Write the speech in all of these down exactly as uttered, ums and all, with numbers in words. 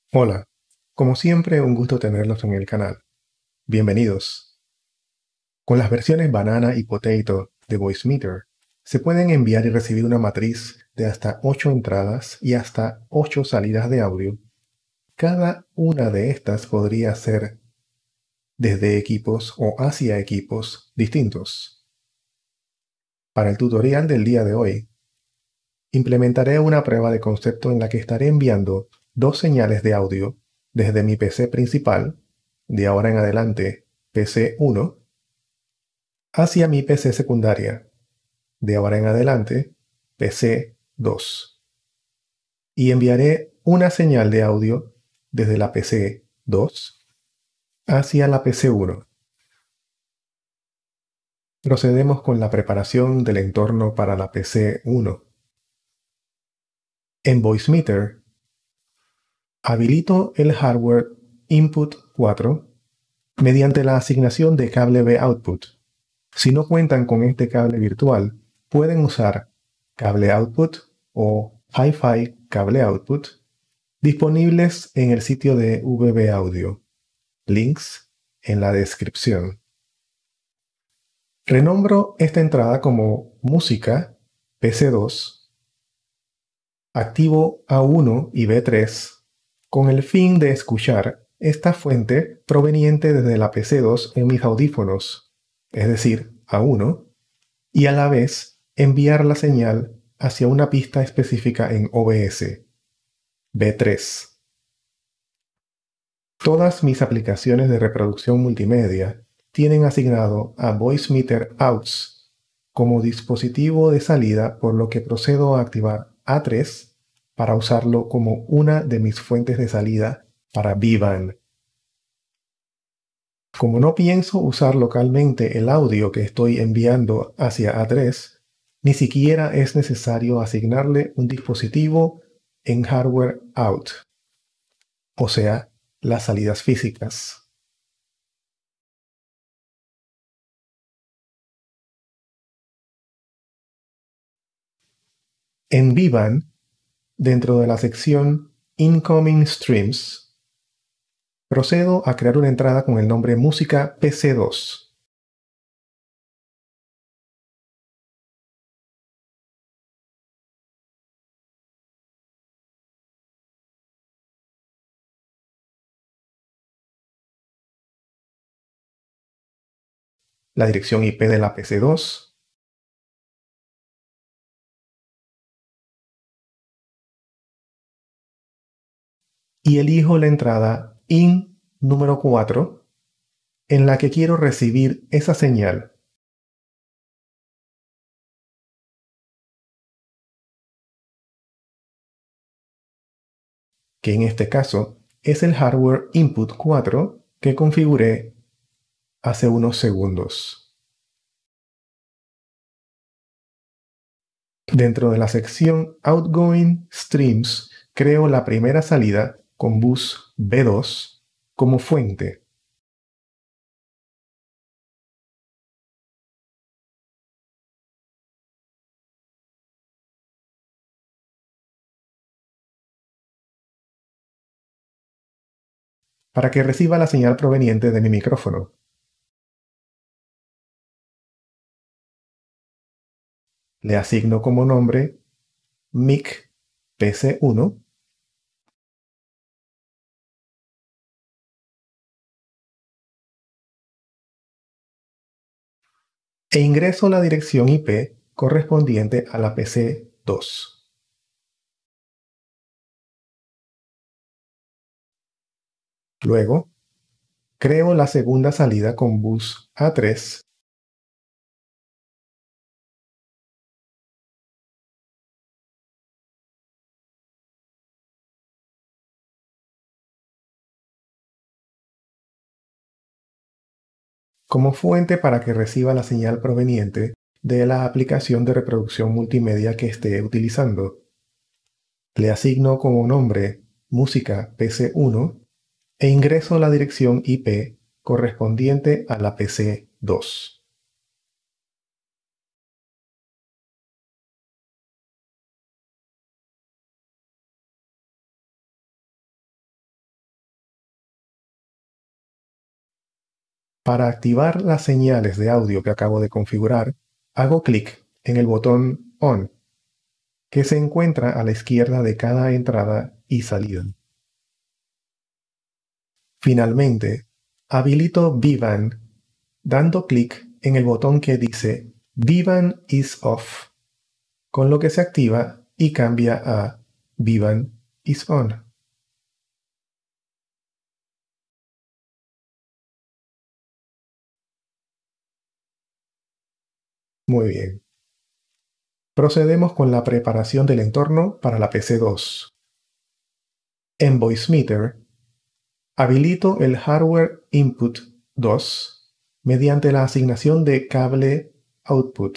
Hola, como siempre un gusto tenerlos en el canal. Bienvenidos. Con las versiones Banana y Potato de Voicemeeter, se pueden enviar y recibir una matriz de hasta ocho entradas y hasta ocho salidas de audio. Cada una de estas podría ser desde equipos o hacia equipos distintos. Para el tutorial del día de hoy, implementaré una prueba de concepto en la que estaré enviando dos señales de audio desde mi P C principal, de ahora en adelante P C uno, hacia mi P C secundaria, de ahora en adelante P C dos. Y enviaré una señal de audio desde la P C dos hacia la P C uno. Procedemos con la preparación del entorno para la P C uno. En Voicemeeter, habilito el hardware Input cuatro mediante la asignación de cable B Output. Si no cuentan con este cable virtual, pueden usar cable Output o Hi-Fi cable Output disponibles en el sitio de V B Audio. Links en la descripción. Renombro esta entrada como Música P C dos, activo A uno y B tres, con el fin de escuchar esta fuente proveniente desde la P C dos en mis audífonos, es decir, A uno, y a la vez enviar la señal hacia una pista específica en O B S, B tres. Todas mis aplicaciones de reproducción multimedia tienen asignado a Voicemeeter Outs como dispositivo de salida, por lo que procedo a activar A tres para usarlo como una de mis fuentes de salida para V-Band. Como no pienso usar localmente el audio que estoy enviando hacia A tres, ni siquiera es necesario asignarle un dispositivo en hardware out, o sea, las salidas físicas. En V-Band, dentro de la sección Incoming Streams, procedo a crear una entrada con el nombre Música P C dos. La dirección I P de la P C dos, y elijo la entrada in número cuatro en la que quiero recibir esa señal. Que en este caso es el hardware Input cuatro que configuré hace unos segundos. Dentro de la sección Outgoing Streams, creo la primera salida con bus B dos como fuente. Para que reciba la señal proveniente de mi micrófono. Le asigno como nombre Mic P C uno e ingreso la dirección I P correspondiente a la P C dos. Luego, creo la segunda salida con bus A tres como fuente para que reciba la señal proveniente de la aplicación de reproducción multimedia que esté utilizando. Le asigno como nombre Música P C uno e ingreso la dirección I P correspondiente a la P C dos. Para activar las señales de audio que acabo de configurar, hago clic en el botón On, que se encuentra a la izquierda de cada entrada y salida. Finalmente, habilito V B A N dando clic en el botón que dice V B A N is off, con lo que se activa y cambia a V B A N is on. Muy bien. Procedemos con la preparación del entorno para la P C dos. En Voicemeeter, habilito el Hardware Input dos mediante la asignación de cable Output.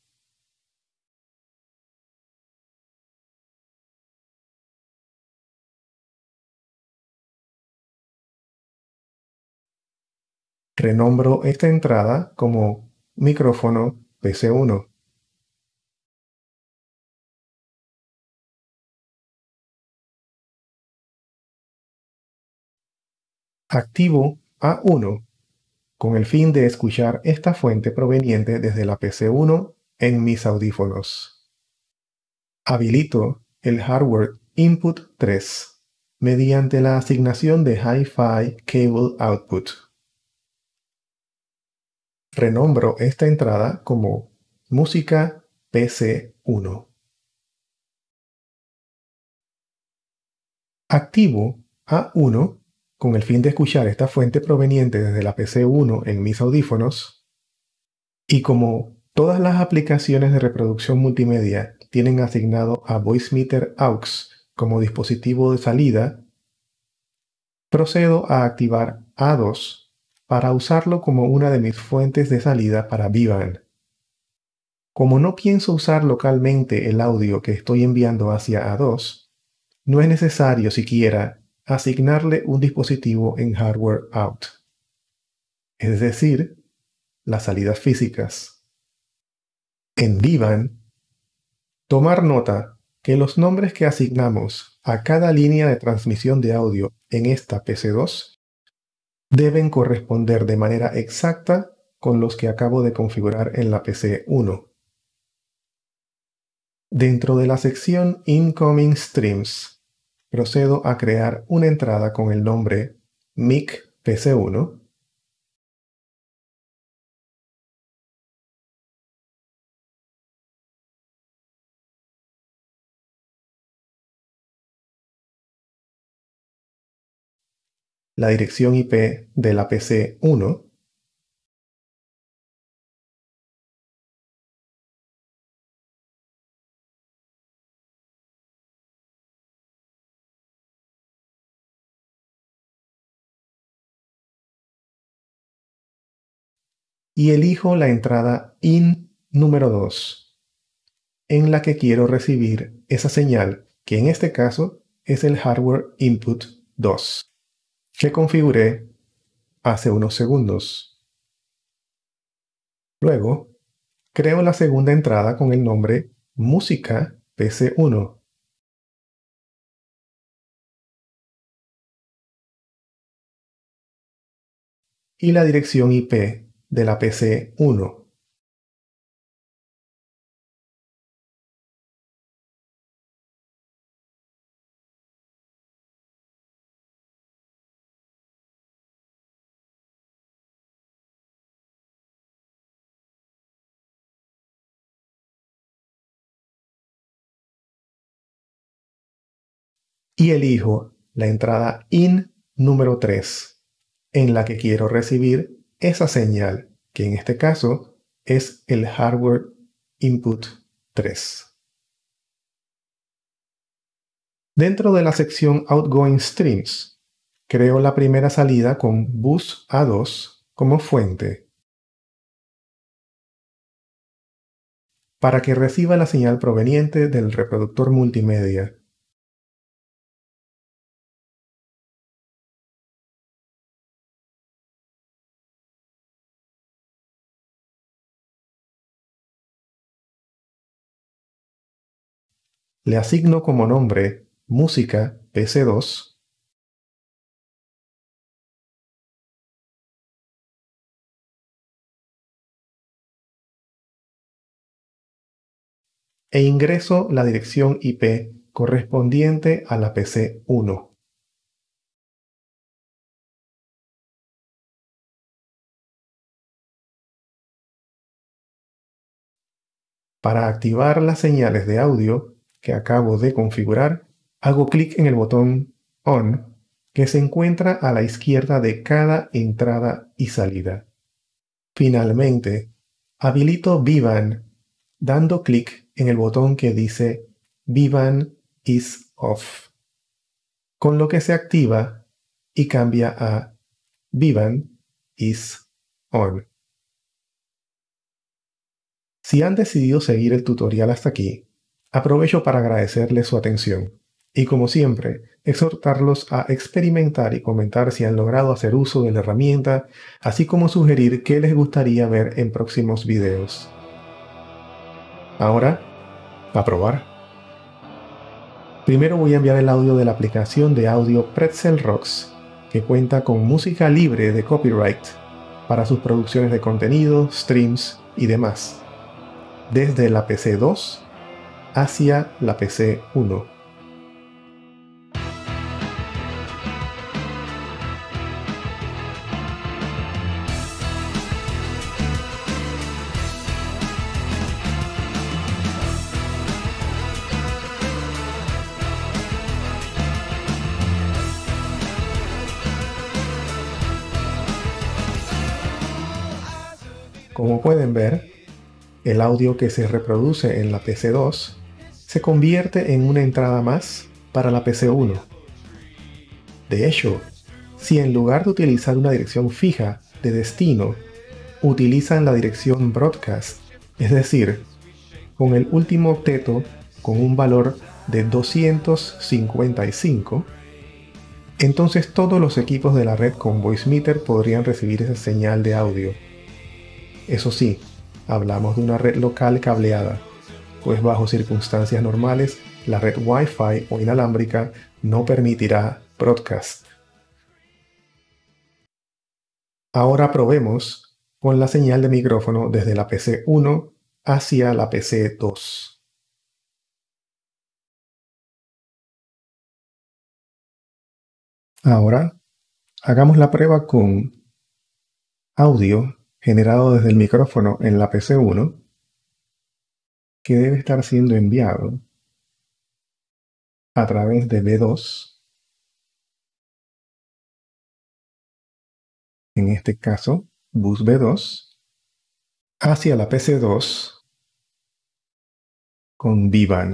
Renombro esta entrada como micrófono P C uno. Activo A uno con el fin de escuchar esta fuente proveniente desde la P C uno en mis audífonos. Habilito el Hardware Input tres mediante la asignación de Hi-Fi Cable Output. Renombro esta entrada como Música P C uno. Activo A uno con el fin de escuchar esta fuente proveniente desde la P C uno en mis audífonos, y como todas las aplicaciones de reproducción multimedia tienen asignado a Voicemeeter A U X como dispositivo de salida, procedo a activar A dos para usarlo como una de mis fuentes de salida para V B A N. Como no pienso usar localmente el audio que estoy enviando hacia A dos, no es necesario siquiera asignarle un dispositivo en hardware out, es decir, las salidas físicas. En V B A N, tomar nota que los nombres que asignamos a cada línea de transmisión de audio en esta P C dos deben corresponder de manera exacta con los que acabo de configurar en la P C uno. Dentro de la sección Incoming Streams, procedo a crear una entrada con el nombre Mic P C uno la dirección I P de la P C uno y elijo la entrada In número dos, en la que quiero recibir esa señal, que en este caso es el Hardware Input dos, que configuré hace unos segundos. Luego, creo la segunda entrada con el nombre Música P C uno. Y la dirección I P de la P C uno. Y elijo la entrada In número tres, en la que quiero recibir esa señal, que en este caso es el Hardware Input tres. Dentro de la sección Outgoing Streams, creo la primera salida con Bus A dos como fuente, para que reciba la señal proveniente del reproductor multimedia. Le asigno como nombre Música P C dos e ingreso la dirección I P correspondiente a la P C uno. Para activar las señales de audio que acabo de configurar, hago clic en el botón On, que se encuentra a la izquierda de cada entrada y salida. Finalmente, habilito V ban dando clic en el botón que dice V ban is off, con lo que se activa y cambia a V ban is on. Si han decidido seguir el tutorial hasta aquí, aprovecho para agradecerles su atención y, como siempre, exhortarlos a experimentar y comentar si han logrado hacer uso de la herramienta, así como sugerir qué les gustaría ver en próximos videos. Ahora, a probar. Primero voy a enviar el audio de la aplicación de audio Pretzel Rocks, que cuenta con música libre de copyright para sus producciones de contenido, streams y demás, desde la P C dos hacia la P C uno. Como pueden ver, el audio que se reproduce en la P C dos se convierte en una entrada más para la P C uno. De hecho, si en lugar de utilizar una dirección fija de destino, utilizan la dirección broadcast, es decir, con el último octeto con un valor de doscientos cincuenta y cinco, entonces todos los equipos de la red con Voicemeeter podrían recibir esa señal de audio. Eso sí, hablamos de una red local cableada, pues bajo circunstancias normales, la red Wi-Fi o inalámbrica no permitirá broadcast. Ahora probemos con la señal de micrófono desde la P C uno hacia la P C dos. Ahora, hagamos la prueba con audio generado desde el micrófono en la P C uno, que debe estar siendo enviado a través de B dos, en este caso bus B dos, hacia la P C dos con V ban.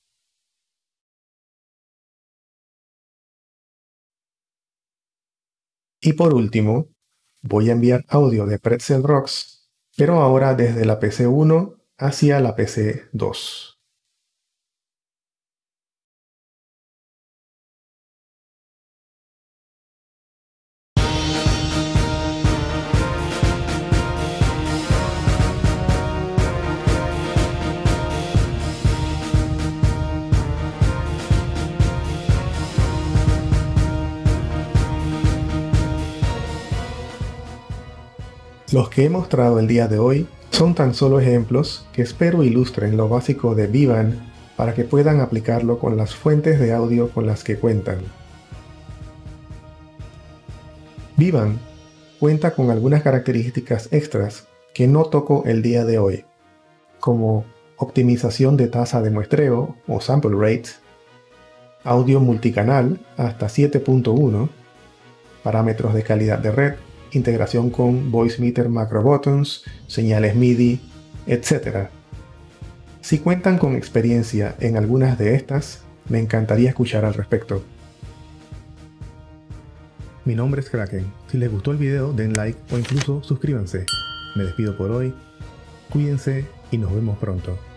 Y por último, voy a enviar audio de Pretzel Rocks, pero ahora desde la P C uno hacia la P C dos. Los que he mostrado el día de hoy son tan solo ejemplos que espero ilustren lo básico de V ban para que puedan aplicarlo con las fuentes de audio con las que cuentan. V ban cuenta con algunas características extras que no toco el día de hoy, como optimización de tasa de muestreo o sample rate, audio multicanal hasta siete punto uno, parámetros de calidad de red, integración con Voicemeeter Macro Buttons, señales M I D I, etcétera. Si cuentan con experiencia en algunas de estas, me encantaría escuchar al respecto. Mi nombre es Kraken. Si les gustó el video, den like o incluso suscríbanse. Me despido por hoy. Cuídense y nos vemos pronto.